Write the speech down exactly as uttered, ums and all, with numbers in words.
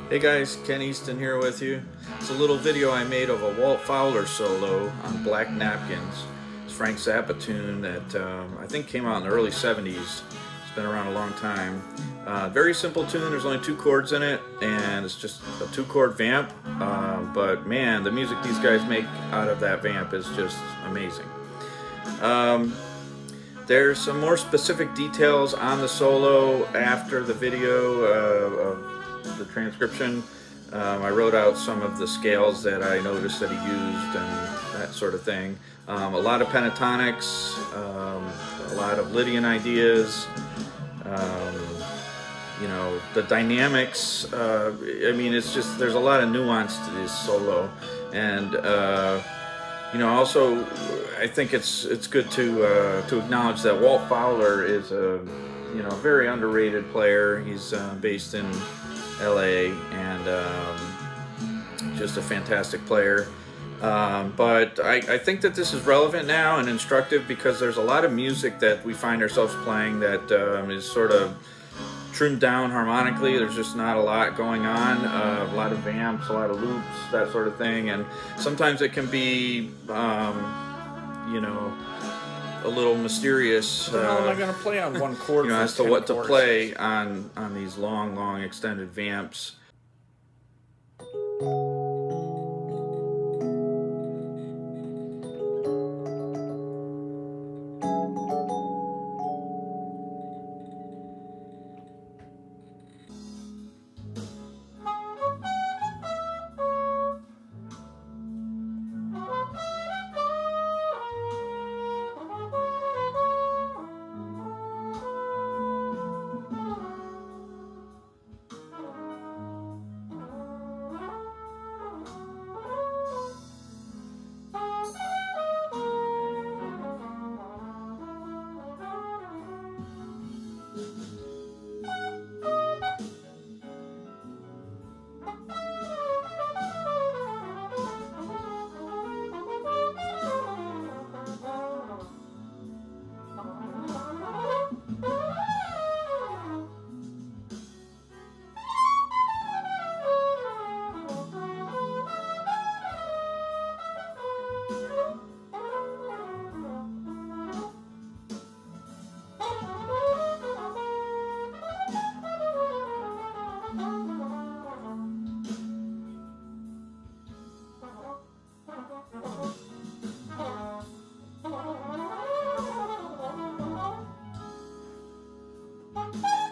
Hey guys, Ken Easton here with you. It's a little video I made of a Walt Fowler solo on Black Napkins. It's Frank Zappa tune that um, I think came out in the early seventies. It's been around a long time. Uh, very simple tune, there's only two chords in it, and it's just a two chord vamp. Uh, but man, the music these guys make out of that vamp is just amazing. Um, There's some more specific details on the solo after the video uh, of the transcription. Um, I wrote out some of the scales that I noticed that he used and that sort of thing. Um, a lot of pentatonics, um, a lot of Lydian ideas. Um, you know, the dynamics. Uh, I mean, it's just there's a lot of nuance to this solo, and. Uh, You know, also, I think it's it's good to uh, to acknowledge that Walt Fowler is a you know very underrated player. He's uh, based in L A and um, just a fantastic player. Um, but I, I think that this is relevant now and instructive because there's a lot of music that we find ourselves playing that um, is sort of trimmed down harmonically. There's just not a lot going on, uh, a lot of vamps, a lot of loops, that sort of thing, and sometimes it can be, um, you know, a little mysterious. So how am I uh, going to play on one chord you know, for as to ten what to chords? play on on these long, long extended vamps. Bye.